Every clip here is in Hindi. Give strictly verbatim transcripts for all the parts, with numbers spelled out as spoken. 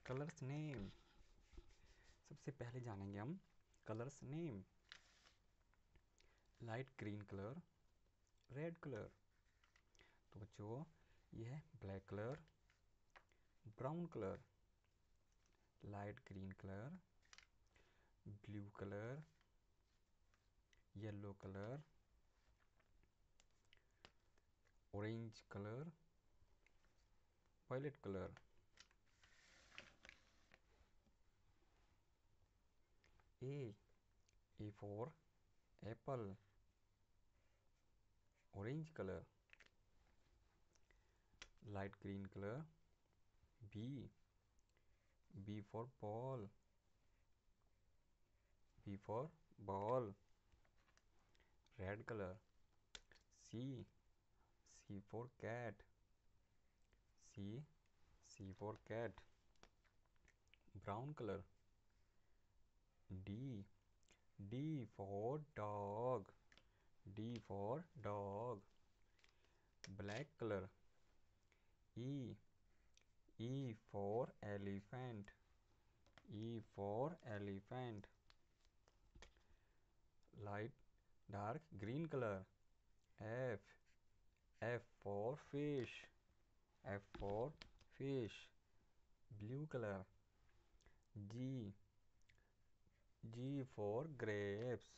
Colours name. सबसे पहले जानेंगे हम colours name. Light green colour, red colour. तो बच्चों ये है black colour, brown colour, light green colour, blue colour, yellow colour, orange colour, violet colour. A A for apple, orange colour, light green colour. B B for ball, B for ball, red colour. C C for cat, C C for cat, brown colour. D D for dog, D for dog, black colour. E E for elephant, E for elephant, light dark green colour. F F for fish, F for fish, blue colour. G G for grapes,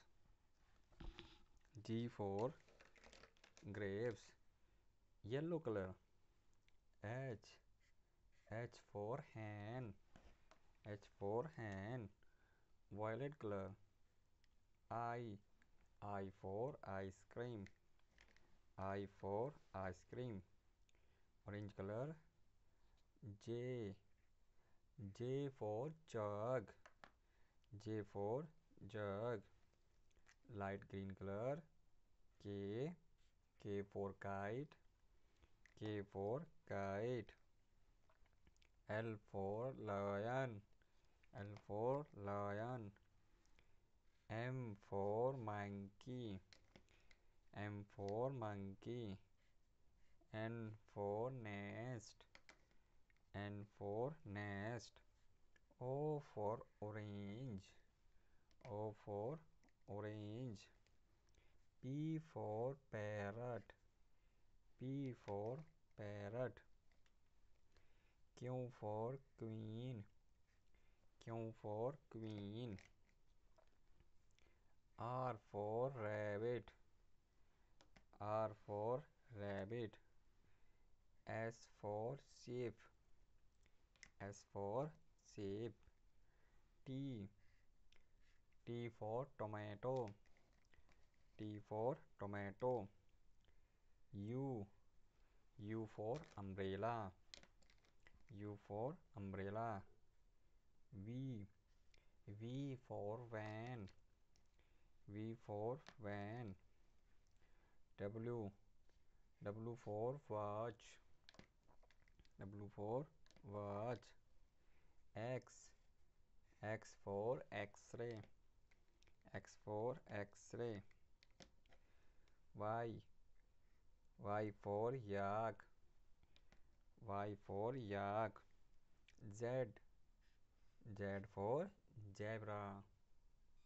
G for grapes, yellow colour. H H for hen, H for hen, violet colour. I I for ice cream, I for ice cream, orange colour. J J for jug, J for jug, light green colour. K K for kite, K for kite, L for lion, L for lion, M for monkey, M for monkey, N for nest, N for nest, O for orange, O for orange, P for parrot, P for parrot, Q for queen, Q for queen, R for rabbit, R for rabbit, S for sheep, S for sheep, T T for tomato, T for tomato, U U for umbrella, U for umbrella, V V for van, V for van, W W for watch, W for watch, X X for x ray, X for X ray, Y Y for yak, Y for yak, Z Z for zebra.